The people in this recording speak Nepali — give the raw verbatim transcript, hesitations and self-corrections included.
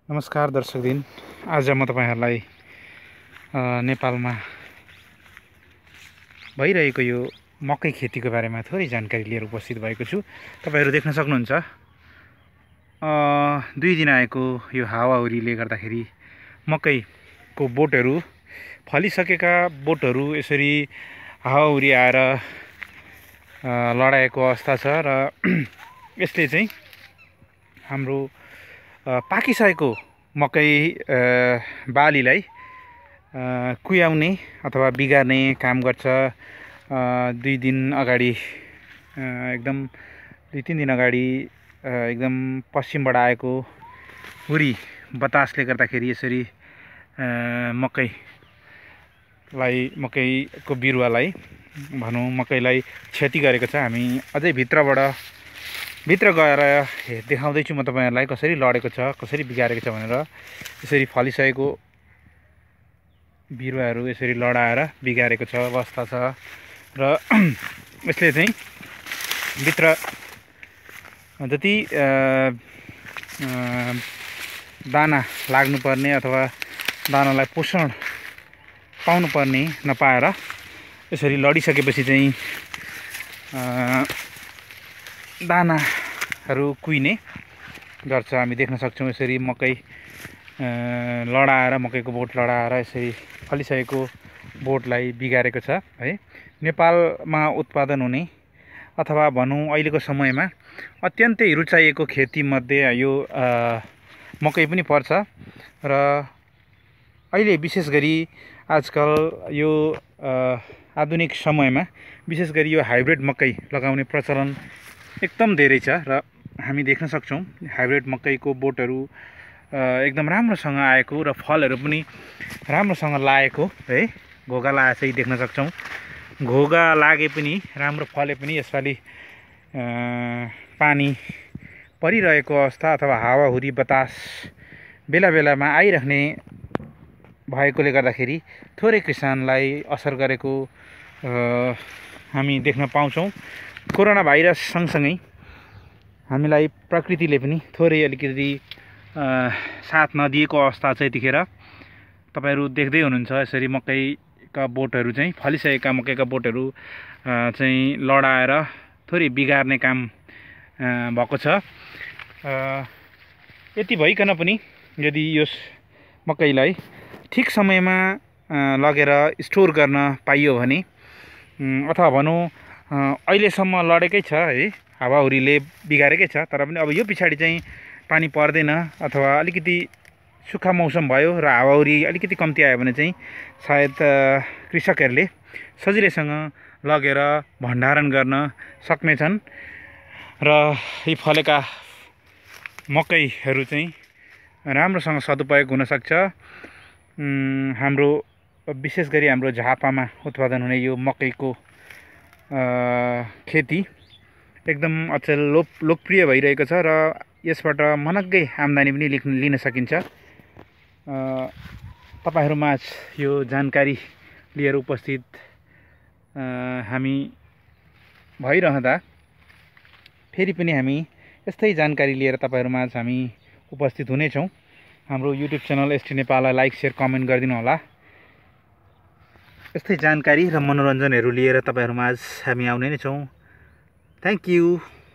नमस्कार दर्शकदिन। आज म तपाईहरुलाई नेपालमा भइरहेको यो मकै खेतीको बारेमा थोरै जानकारी लिएर उपस्थित भएको छु। तपाईहरु देख्न सक्नुहुन्छ अ दुई दिन आएको यो हावाहुरीले गर्दाखेरि मकैको बोटहरु फलिसकेका बोटहरु यसरी हावाहुरी आएर लडाएको अवस्था छ र यसले चाहिँ हाम्रो पाकिसकेको मकै बालीलाई कुयाउने अथवा बिगार्ने काम गर्छ। दुई दिन अगाडि एकदम दुई तीन दिन अगाडि एकदम पश्चिमबाट आएको हुरी बतासले गर्दाखेरि यसरी मकैलाई मकैको बिरुवालाई भनौं मकैलाई क्षति गरेको छ। हामी अझै भित्रबाट भित्र गएर देखाउँदैछु म तपाईहरुलाई कसरी लडेको छ, कसरी बिगारेको छ भनेर। यसरी फलिसकेको बिरुवाहरू यसरी लडाएर बिगारेको छ अवस्था छ र यसले चाहिँ भित्र जति दाना लाग्नुपर्ने अथवा दानालाई पोषण पाउनुपर्ने नपाएर यसरी लडिसकेपछि चाहिँ दानाहरू कुइने गर्छ। हामी देख्न सक्छौं यसरी मकै लडाएर मकैको बोट लडाएर यसरी फलिसकेको बोटलाई बिगारेको छ है। नेपालमा उत्पादन हुने अथवा भनौं अहिलेको समयमा अत्यन्तै रुचाइएको खेती मध्ये यो मकै पनि पर्छ र अहिले विशेष गरी आजकल यो आधुनिक समयमा विशेष गरी यो हाइब्रिड मकै लगाउने प्रचलन एकदम धेरै छ र हामी देख्न सक्छौं हाइब्रिड मकैको बोटहरु एकदम राम्रोसँग आएको र फलहरु पनि राम्रोसँग लागेको है। घोगा लागेको चाहिँ देख्न सक्छौं। घोगा लागे पनि राम्रो फले पनि यसपालि पानी परिरहेको अवस्था अथवा हावाहुरी बतास बेला बेलामा आइरहने भएकोले गर्दाखेरि थोरै किसानलाई असर गरेको हामी देख्न पाउँछौं। कोरोना भाइरस सँगसँगै हामीलाई प्रकृतिले पनि थोरै अलिकति साथ नदिएको अवस्था छ। यतिखेर तपाईहरु देख्दै हुनुहुन्छ यसरी मकैका बोटहरु चाहिँ फलिसकेका मकैका बोटहरु चाहिँ लडाएर थोरै बिगार्ने काम भएको छ। यति भइकन पनि यदि यस मकैलाई ठीक समयमा लगेर स्टोर गर्न पाइयो भने अथवा भनौं अहिलेसम्म लडेकै छ है, हावाहुरीले बिगारेकै छ, तर पनि अब यो पछाडी चाहिँ पानी पर्दैन अथवा अलिकति सुक्खा मौसम भयो र हावाहुरी अलिकति कम्ती आयो भने चाहिँ सायद कृषकहरुले सजिलैसँग लगेर भण्डारण गर्न सक्नेछन् र यी फलेका मकैहरु चाहिँ राम्रोसँग सदुपयोग हुन सक्छ। हाम्रो विशेष गरी हाम्रो झापामा उत्पादन हुने यो मकैको खेती एकदम अचेल लोक लोकप्रिय भइरहेको छ र यसबाट मनग्गै आम्दानी पनि लिन सकिन्छ। तपाईहरुमाझ यो जानकारी लिएर उपस्थित हामी भइरहँदा फेरि पनि हामी यस्तै जानकारी लिएर तपाईहरुमाझ हामी उपस्थित हुनेछौं। हाम्रो युट्युब च्यानल एसटी नेपाललाई लाइक शेयर कमेन्ट गरिदिनु होला। यस्तै जानकारी र मनोरञ्जनहरु लिएर तपाईहरुमाझ हामी आउने नै छौं। Thank you.